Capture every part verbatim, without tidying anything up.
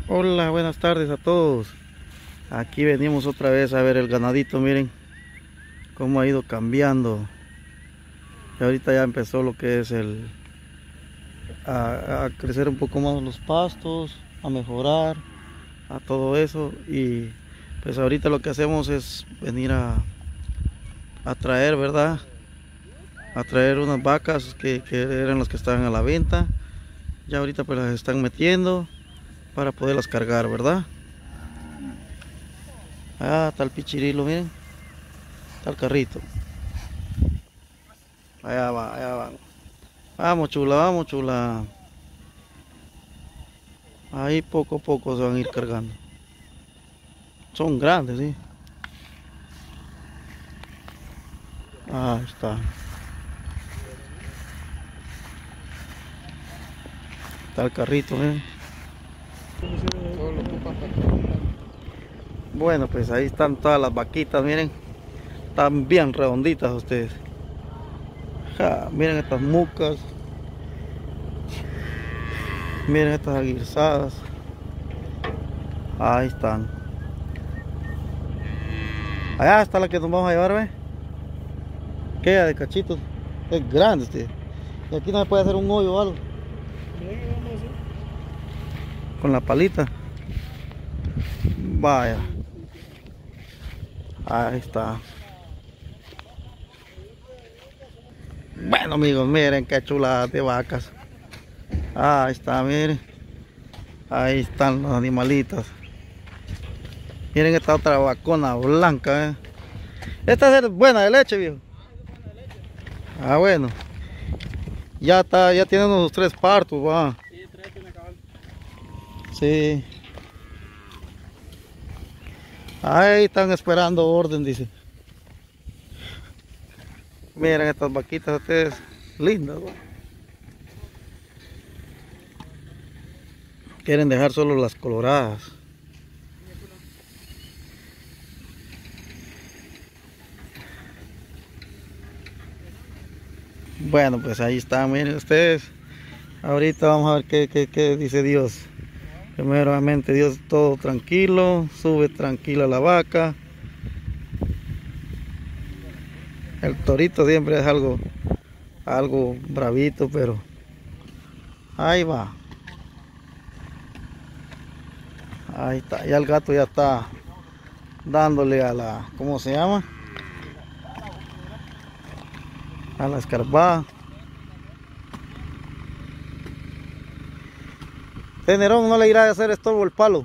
Hola, buenas tardes a todos. Aquí venimos otra vez a ver el ganadito. Miren cómo ha ido cambiando. Y ahorita ya empezó lo que es el a, a crecer un poco más los pastos, a mejorar, a todo eso. Y pues ahorita lo que hacemos es venir a, a traer, ¿verdad? A traer unas vacas que, que eran las que estaban a la venta. Ya ahorita pues las están metiendo para poderlas cargar, ¿verdad? Ah, está el pichirilo, miren. Está el carrito. Allá va, allá va. Vamos, chula, vamos, chula. Ahí poco a poco se van a ir cargando. Son grandes, sí. Ahí está. Está el carrito, miren. Bueno, pues ahí están todas las vaquitas, miren. Están bien redonditas ustedes. Ja, miren estas mucas. Miren estas aguizadas. Ahí están. Allá está la que nos vamos a llevar, ¿ve? Queda de cachitos. Es grande este. Y aquí no se puede hacer un hoyo o algo. Con la palita. Vaya. Ahí está. Bueno, amigos, miren qué chulada de vacas. Ahí está, miren. Ahí están los animalitos. Miren esta otra vacona blanca, ¿eh? Esta es buena de leche, viejo. Ah, bueno. Ya está, ya tiene unos tres partos, va. Sí. Ahí están esperando orden, dice. Miren estas vaquitas ustedes, lindas, ¿no? Quieren dejar solo las coloradas. Bueno, pues ahí está, miren ustedes. Ahorita vamos a ver qué, qué, qué dice Dios. Primeramente Dios, todo tranquilo, sube tranquila la vaca. El torito siempre es algo, algo bravito, pero ahí va. Ahí está, ya el gato ya está dándole a la, ¿cómo se llama? A la escarbada. Tenerón no le irá a hacer estorbo el palo.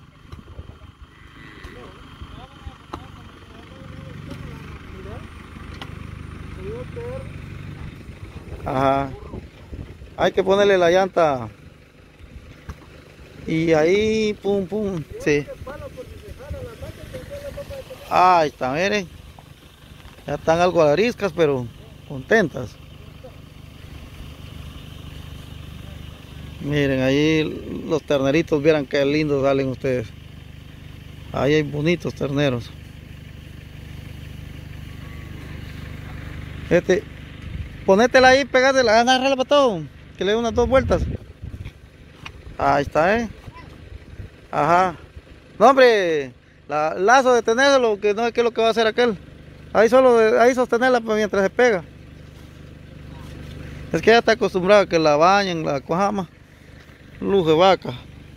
Ajá. Hay que ponerle la llanta. Y ahí, pum, pum, sí. Ahí está, miren. Ya están algo ariscas, pero contentas. Miren, ahí los terneritos, vieran qué lindos salen ustedes. Ahí hay bonitos terneros. Este, ponétela ahí, pegásela, agárrala para todo. Que le dé unas dos vueltas. Ahí está, eh. Ajá. No, hombre, la, lazo de tenerlo, que no es que es lo que va a hacer aquel. Ahí solo, de, ahí sostenerla mientras se pega. Es que ya está acostumbrado a que la bañen, la cojama. Luz de vaca.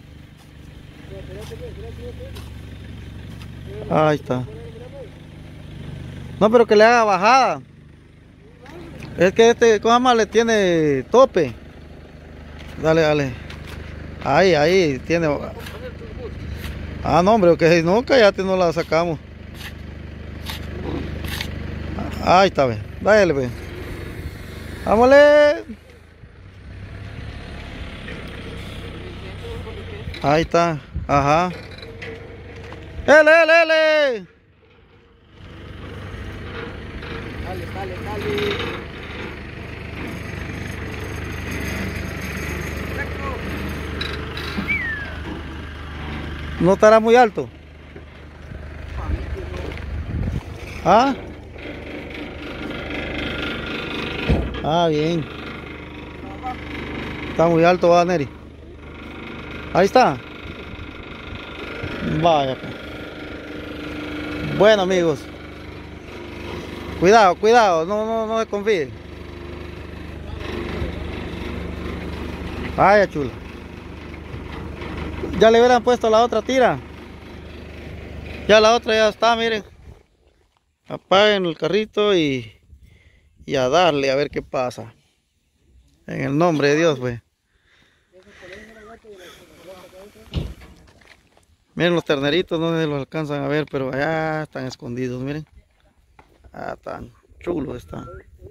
Ahí está. No, pero que le haga bajada. Es que este cojama le tiene tope. Dale, dale. Ahí, ahí tiene. Ah, no, hombre, que no, cállate, no la sacamos. Ahí está, ve. Dale, ve. Vámonos. Ahí está, ajá. ¡Ele, ele, ele! Dale, dale, dale. ¿No estará muy alto? ¿Ah? Ah, bien. Está muy alto, va, Neri. Ahí está. Vaya pues. Bueno amigos, cuidado, cuidado, no, no, no se confíen. Vaya chula. Ya le hubieran puesto la otra tira. Ya la otra ya está, miren. Apaguen el carrito y, y a darle a ver qué pasa. En el nombre de Dios, pues. Miren los terneritos, no se los alcanzan a ver, pero allá están escondidos, miren. Ah, tan chulos están.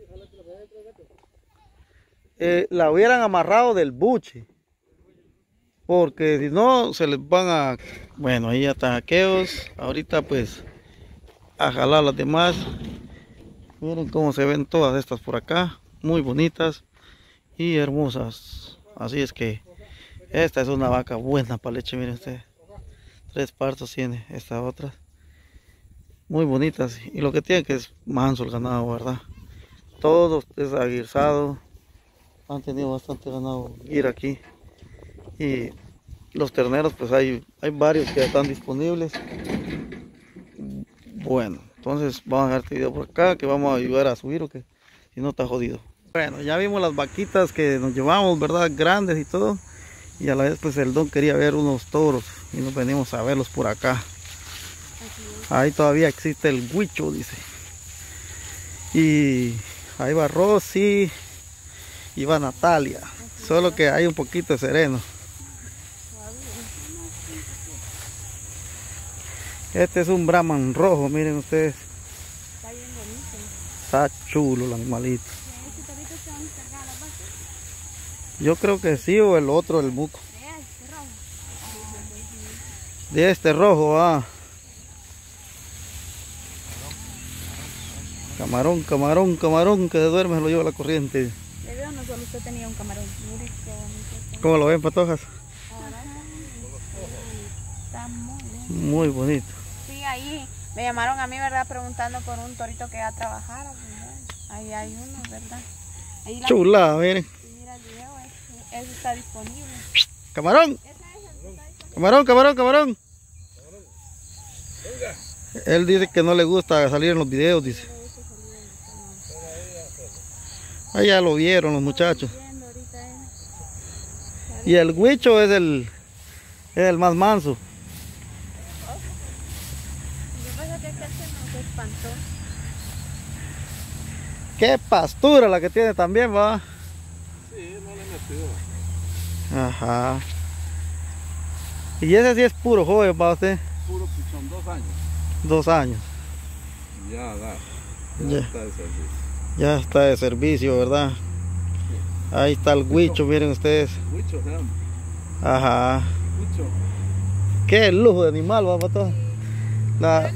Eh, la hubieran amarrado del buche. Porque si no, se les van a... Bueno, ahí ya están aquellos. Ahorita pues a jalar las demás. Miren cómo se ven todas estas por acá. Muy bonitas y hermosas. Así es que esta es una vaca buena para leche, miren ustedes. Tres partos tiene esta otra. Muy bonitas. Y lo que tiene que es manso el ganado, ¿verdad? Todo es aguirzado. Han tenido bastante ganado ir aquí. Y los terneros, pues hay, hay varios que están disponibles. Bueno, entonces vamos a dejar este video por acá, que vamos a ayudar a subir o que si no está jodido. Bueno, ya vimos las vaquitas que nos llevamos, ¿verdad? Grandes y todo. Y a la vez pues el don quería ver unos toros y nos venimos a verlos por acá. Ahí todavía existe el huicho, dice. Y ahí va Rosy y va Natalia. Solo que hay un poquito de sereno. Este es un Brahman rojo, miren ustedes. Está bien bonito. Está chulo el animalito. Yo creo que sí, o el otro, el buco. De este rojo, ah. Camarón, camarón, camarón, que de duerme se lo lleva la corriente. Le veo, no solo usted tenía un camarón. Mire qué bonito. ¿Cómo lo ven, patojas? Está muy bien. Muy bonito. Sí, ahí me llamaron a mí, ¿verdad? Preguntando por un torito que ya trabajara. Ahí hay uno, ¿verdad? Ahí la... Chulada, miren. Mira el video, ese, ese está disponible. Camarón. Camarón, camarón, camarón. Él dice que no le gusta salir en los videos, dice. Ahí ya lo vieron los muchachos. Y el huicho es el, es el más manso. Lo que pasa es que este se nos espantó. Qué pastura la que tiene también, va. Sí, no le metió. Ajá. Y ese sí es puro joven, va usted. Puro pichón, dos años. Dos años. Ya da. Ya, Ya. está de servicio. Ya está de servicio, ¿verdad? Ahí está el huicho, miren ustedes. Huicho, se llama. Ajá. Huicho. Qué lujo de animal, va, pato. La,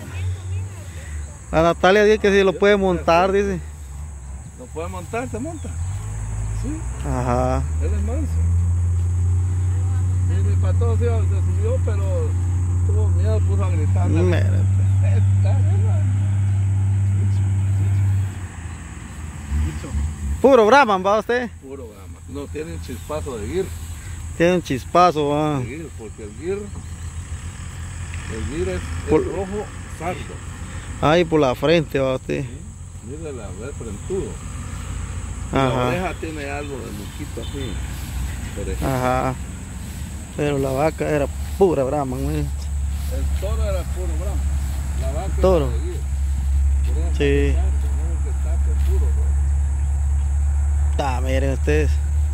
la Natalia dice que si lo puede montar, dice. ¿Lo puede montar? ¿Se monta? Sí, Ajá. él es manso. Y mi pato se, se subió, pero tuvo miedo, puso a gritar. Mérate. Está bueno. Huicho, huicho. Huicho. Puro Brahman, va usted. Puro grama. No, tiene un chispazo de guir. Tiene un chispazo, va. De guir, porque el guir, el guir es, Por- es rojo sardo. Ahí por la frente, va usted. ¿Sí? Mira la ve frentudo. La Ajá. oreja tiene algo de luquito así. Por ejemplo. Ajá. Pero la vaca era pura Brahman, miren. El toro era puro brahma. La vaca era Toro. de guir. Por eso Sí. está sardo, no es que está pues, puro rojo. Ah, miren ustedes.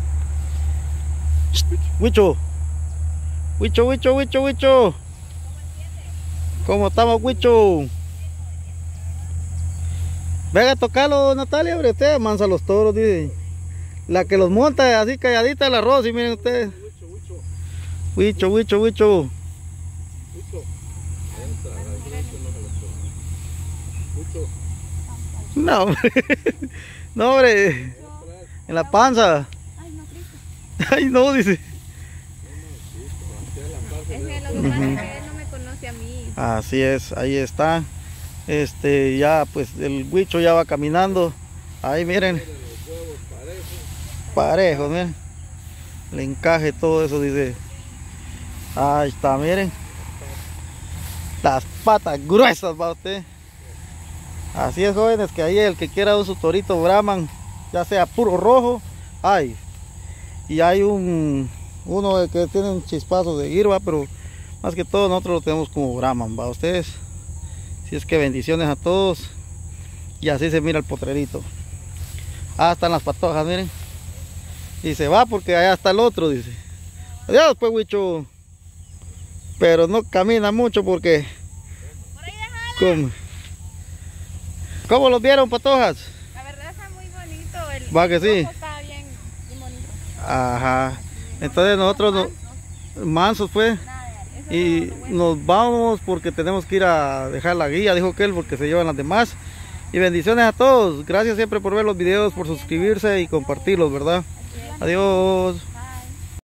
Huicho. Huicho, huicho, huicho, huicho. ¿Cómo estamos, huicho? Venga a tocarlo, Natalia, hombre, usted mansa los toros, dice. La que los monta así calladita el arroz, y miren ustedes. Huicho, huicho, Huicho, huicho, huicho. huicho. Entra, al frente no se lo toma. Huicho. No, hombre. No, hombre. En la panza. Ay, no, Cristo. Ay, no, dice. Es que lo que pasa es que él no me conoce a mí. Así es, ahí está. Este, ya pues el huicho ya va caminando. Ahí miren. Parejos, miren. Le encaje todo eso, dice. Ahí está, miren. Las patas gruesas, va usted. Así es, jóvenes, que ahí el que quiera un su torito Brahman, ya sea puro rojo, hay. Y hay un uno que tiene un chispazo de guirba, pero más que todo nosotros lo tenemos como Brahman, va ustedes. Así es que bendiciones a todos. Y así se mira el potrerito. Ah, están las patojas, miren. Y se va porque allá está el otro, dice. Adiós, pues, Huicho. Pero no camina mucho porque... ¿Cómo? ¿Cómo los vieron, patojas? La verdad está muy bonito. El, Va que sí. rojo está bien, bien bonito. Ajá. Entonces nosotros no, mansos pues. Y nos vamos porque tenemos que ir a dejar la guía, dijo que él, porque se llevan las demás. Y bendiciones a todos. Gracias siempre por ver los videos, por suscribirse y compartirlos, ¿verdad? Adiós.